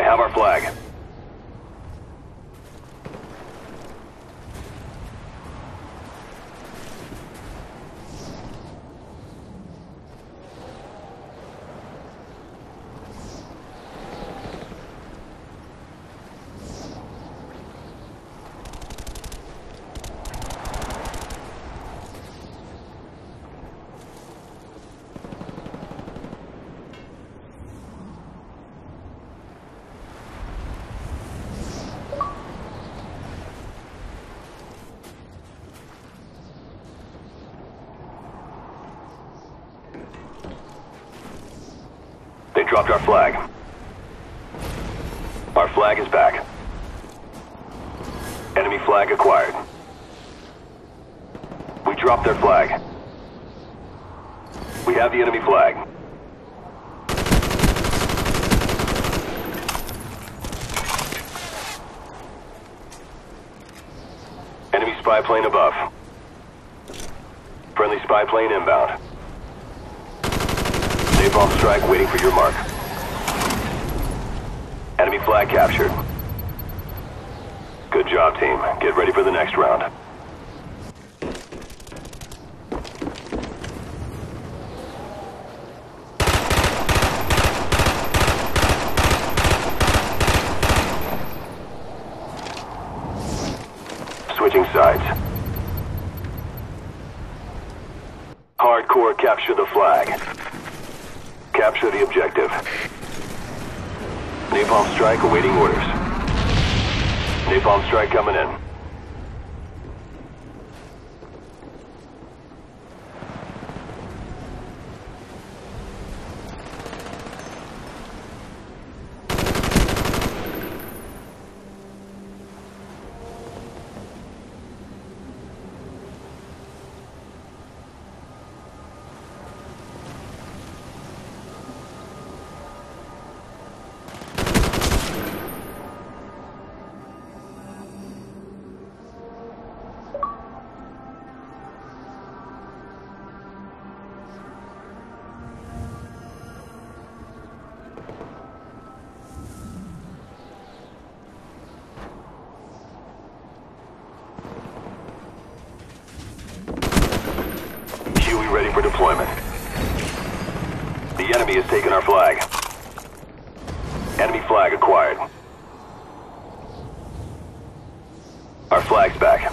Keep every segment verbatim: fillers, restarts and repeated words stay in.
have our flag. They dropped our flag. Our flag is back. Enemy flag acquired. We dropped their flag. We have the enemy flag. Enemy spy plane above. Friendly spy plane inbound. Napalm strike waiting for your mark. Enemy flag captured. Good job, team. Get ready for the next round. Switching sides. Hardcore capture the flag. Capture the objective. Napalm strike awaiting orders. Napalm strike coming in. Ready for deployment. The enemy has taken our flag. Enemy flag acquired. Our flag's back.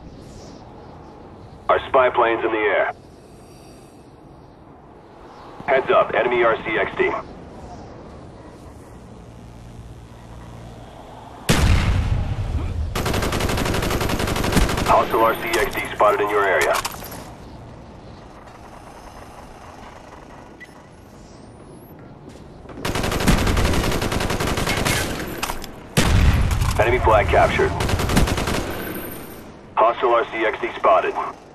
Our spy plane's in the air. Heads up, enemy R C X D. Hostile R C X D spotted in your area. Enemy flag captured. Hostile R C X D spotted.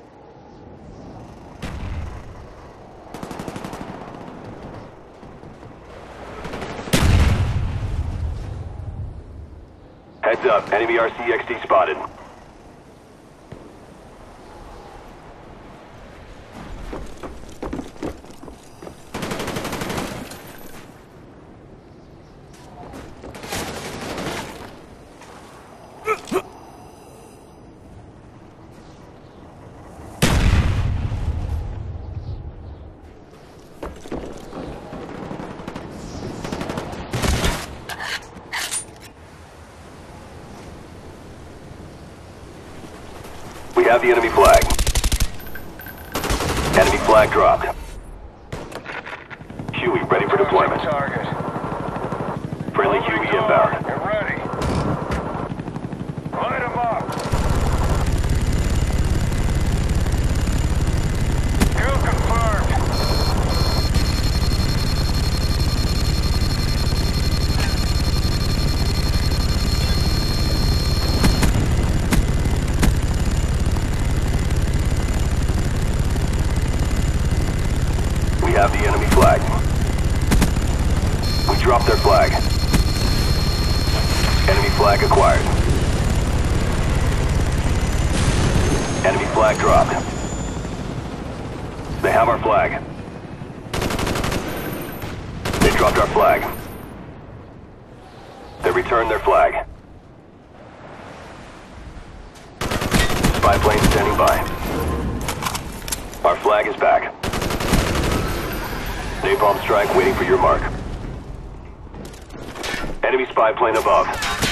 Heads up, enemy R C X D spotted. We have the enemy flag. Enemy flag dropped. Huey ready for deployment. Target. Friendly Huey inbound. Get ready. Light them up. Kill confirmed. We have the enemy flag. We dropped their flag. Enemy flag acquired. Enemy flag dropped. They have our flag. They dropped our flag. They returned their flag. Spy plane standing by. Our flag is back. Napalm strike waiting for your mark. Enemy spy plane above.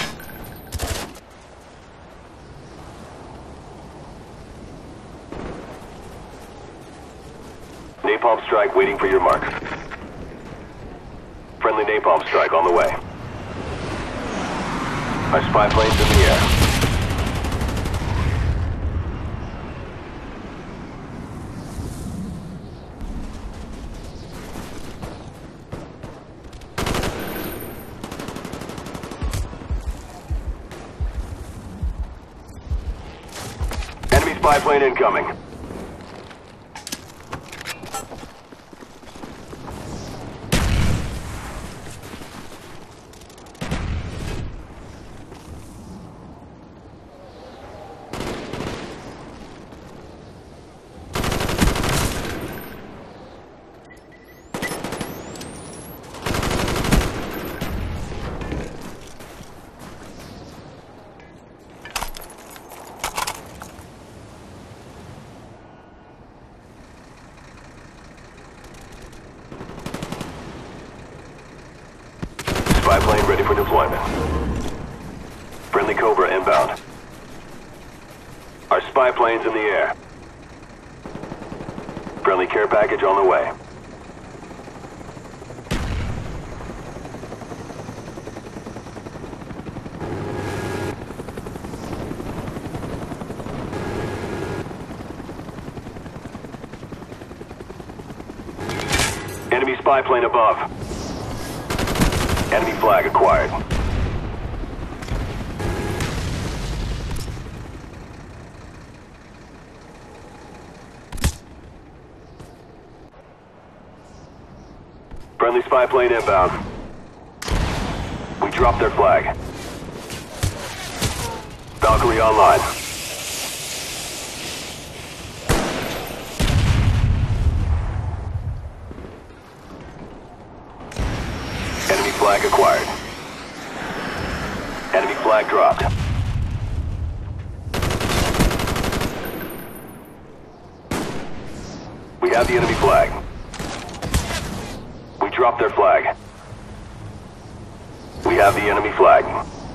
Napalm strike waiting for your mark. Friendly napalm strike on the way. Our spy plane's in the air. Enemy spy plane incoming. Spy plane ready for deployment. Friendly Cobra inbound. Our spy plane's in the air. Friendly care package on the way. Enemy spy plane above. Enemy flag acquired. Friendly spy plane inbound. We dropped their flag. Valkyrie online. Enemy flag acquired. Enemy flag dropped. We have the enemy flag. We dropped their flag. We have the enemy flag.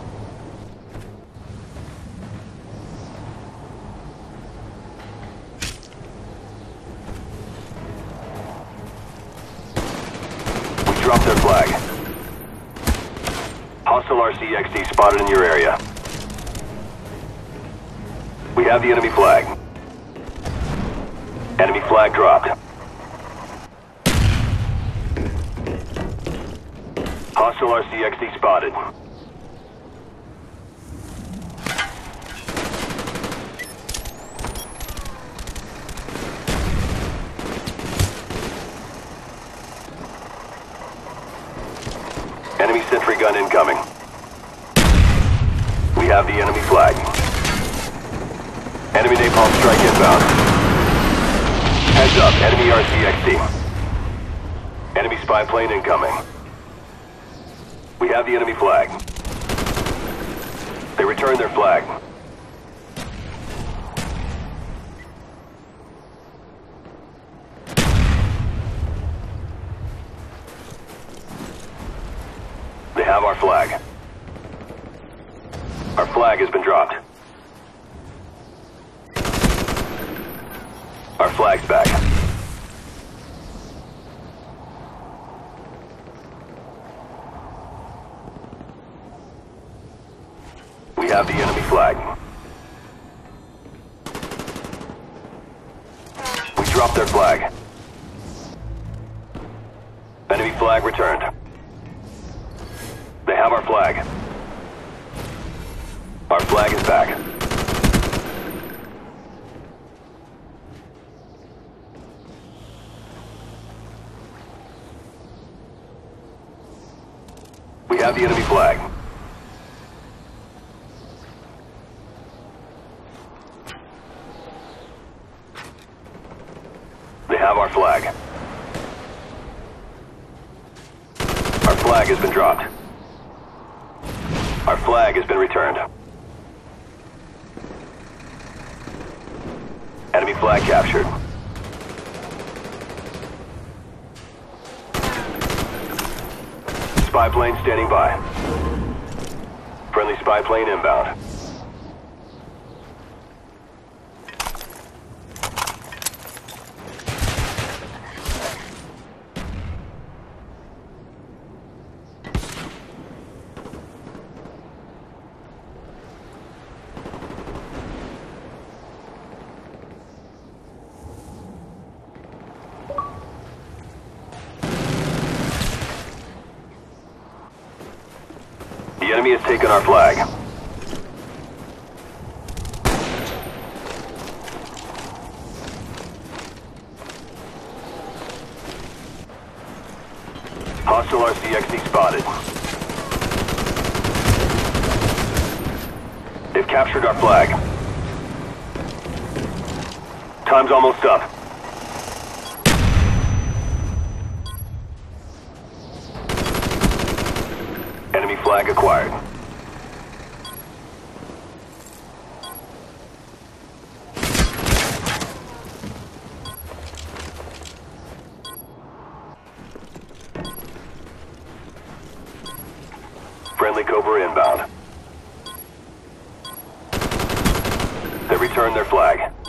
We dropped their flag. Hostile R C X D spotted in your area. We have the enemy flag. Enemy flag dropped. Hostile R C X D spotted. Enemy sentry gun incoming. We have the enemy flag. Enemy napalm strike inbound. Heads up, enemy R C X D. Enemy spy plane incoming. We have the enemy flag. They returned their flag. They have our flag. Our flag has been dropped. Our flag's back. We have the enemy flag. We dropped their flag. Enemy flag returned. They have our flag. Our flag is back. We have the enemy flag. They have our flag. Our flag has been dropped. Our flag has been returned. Enemy flag captured. Spy plane standing by. Friendly spy plane inbound. The enemy has taken our flag. Hostile R C X D spotted. They've captured our flag. Time's almost up. Enemy flag acquired. Friendly Cobra inbound. They returned their flag.